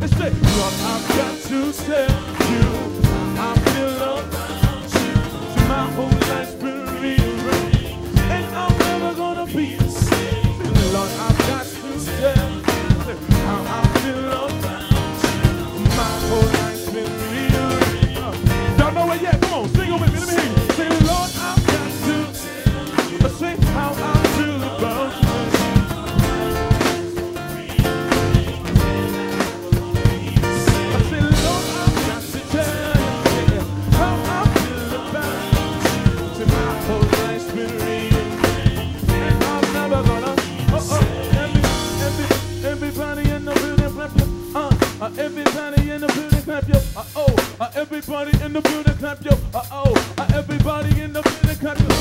and say, Lord, I've got to tell you, I feel about you. See, my whole life's been rearranged, and I'm never gonna be the same. Lord, I've got to tell you how I feel about you. My whole life's been rearranged. Y'all know it yet? Come on, sing it with me. Let me hear you. Say, Lord, I've got to say how I feel about you. I say, Lord, I've got to tell you how I feel about you. Say, my whole life's been real, and I'm never gonna. Everybody in the building clap your. Everybody in the building clap your. Everybody in the building clap your. Everybody in the building clap your.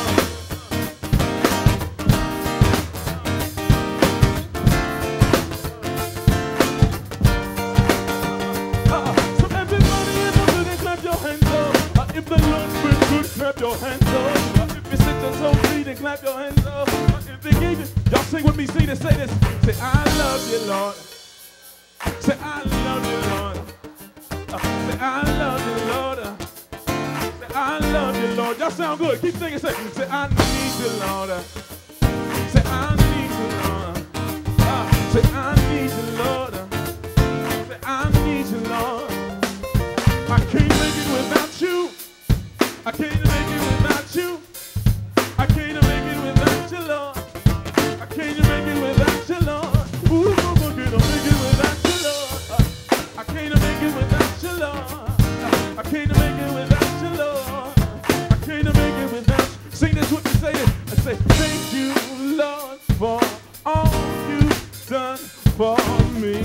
If the Lord's been good, clap your hands up. If you sit your toes bleeding, clap your hands up. If they gave you, y'all sing with me, sing this, say this. Say, I love you, Lord. Say, I love you, Lord. Say, I love you, Lord. Say, I love you, Lord. Y'all sound good. Keep singing, say, I need you, Lord. Say, I need you, Lord. Say, I need you, Lord. Say, I need you, Lord. I can't make it without you. I can't make it without you. I can't make it without you, Lord. I can't make it without you, Lord. Ooh, I can't make it without you, Lord. I can't make it without you, Lord. I can't make it without you, Lord. I can't make it without you. Sing this with me, say this. I say, thank you, Lord, for all you've done for me.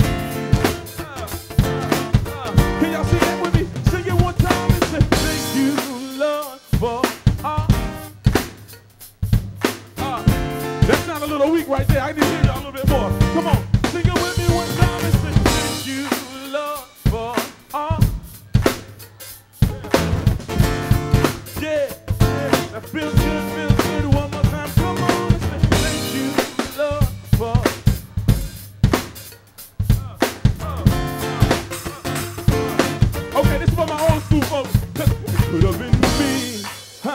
Can y'all sing that with me? Sing it one time and say, thank you, Lord, for all. That sounds a little weak right there. I need to hear y'all a little bit more. Come on, sing it with me one time and say, thank you, Lord, for all. Yeah, that feels good, one more time. Come on and say, thank you, Lord, for. Okay, this is for my old school folks. It could have been me,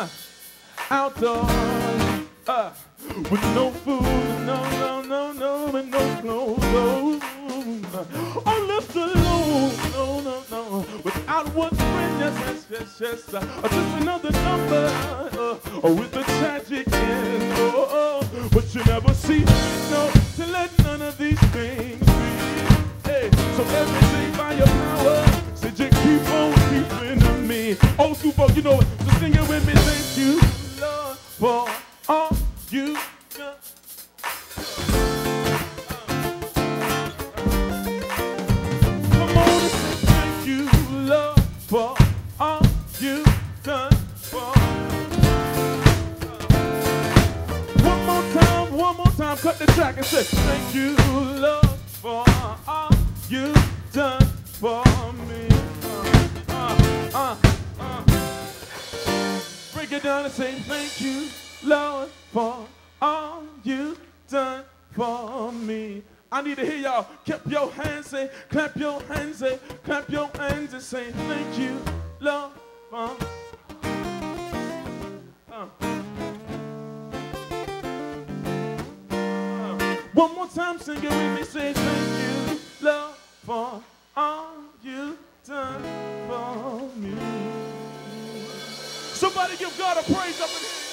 outdoors, with no food, no, and no clothes, oh, left alone, no, without one friend, yes, just another number, with a tragic end, but you never see, no, to let none of these things be, hey, so everything by your power, said you keep on keeping to me. Old school folk, you know it, so sing it with me. Thank you, Lord, for all you done. Come on and say thank you, Lord, for all you done for one more time, cut the track and say thank you, Lord, for all you done for me. Break it down and say thank you, Lord, for all you done for me. I need to hear y'all. Clap your hands, say, clap your hands, say, clap your hands and say thank you, Lord, for. One more time, sing it with me, say thank you, Lord, for all you done for me. Somebody give God a praise up in here.